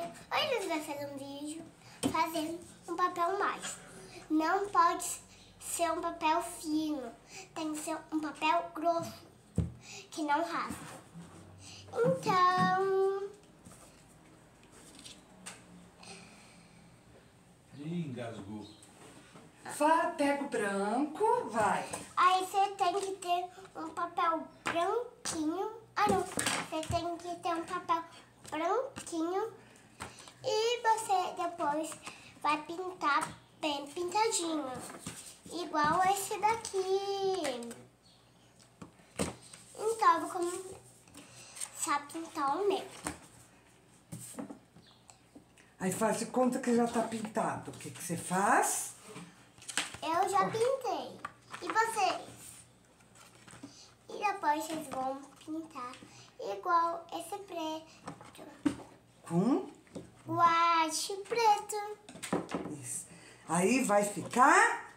Hoje nós vamos fazer um vídeo fazendo um papel mágico. Não pode ser um papel fino, tem que ser um papel grosso, que não rasga. Então... Ih, engasgou. Pega o branco, vai. Aí você tem que ter um papel branquinho. Ah, não. Você tem que ter um papel branquinho. E você depois vai pintar bem pintadinho. Igual esse daqui. Então, eu vou começar a pintar o meu. Aí faz de conta que já tá pintado. O que que você faz? Eu já pintei. E vocês? E depois vocês vão pintar igual esse preto. Com Guache preto. isso. Aí vai ficar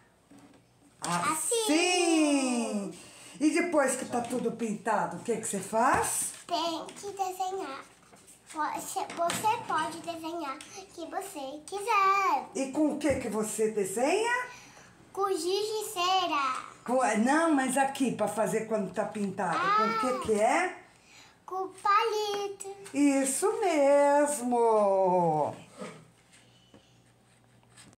assim. E depois que tá tudo pintado, o que que você faz? Tem que desenhar. Você pode desenhar o que você quiser. E com o que que você desenha? Com giz de cera. Não, mas aqui, pra fazer quando tá pintado. Com o que é? Com palito. Isso mesmo!